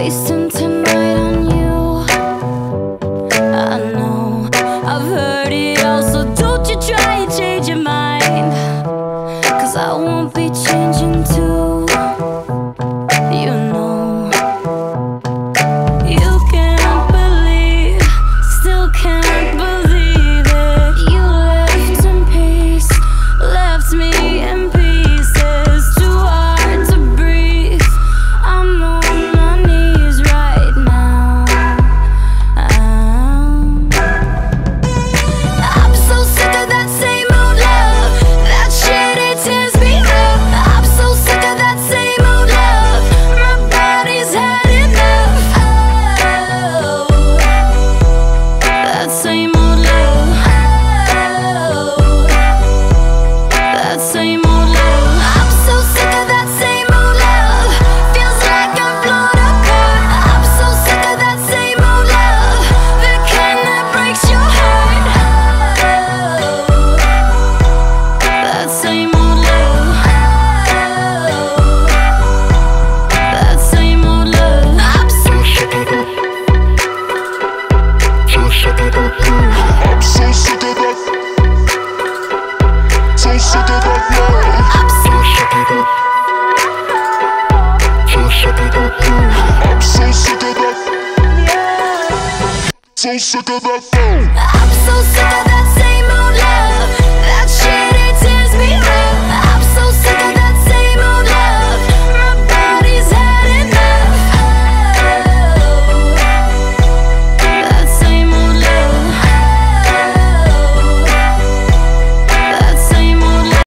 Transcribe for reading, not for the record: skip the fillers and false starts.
wasting tonight on you. I know I've heard it all, so don't you try and change your mind, 'cause I won't be changing too. You know, you can't believe, still can't believe it. You left in peace, left me in pieces. Too hard to breathe, I'm on my knees right now. I'm so sick of that same old love. That shit, it tears me up. I'm so sick of that same old love. My body's had enough. Oh, that same old love. Oh, that same old love. I'm so sick of that same old love. Feels like I'm blown apart. I'm so sick of that same old love. The kind that breaks your heart. Oh, that same old love. Oh, that same old love. I'm so sick of that. So sick of that. I'm so sick of that. So sick of that love. I'm so sick of that. So sick of that. I'm so sick of that. So sick of that phone. I'm so sick of that same old love.